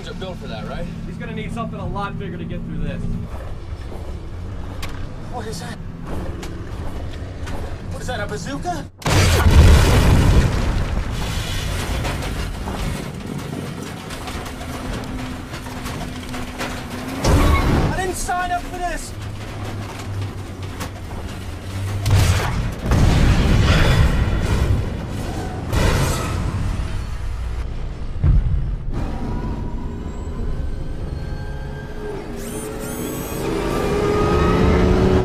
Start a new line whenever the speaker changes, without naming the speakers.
machines are built for that, right?
He's gonna need something a lot bigger to get through this.
What is that? What is that, a bazooka? I didn't sign up for this!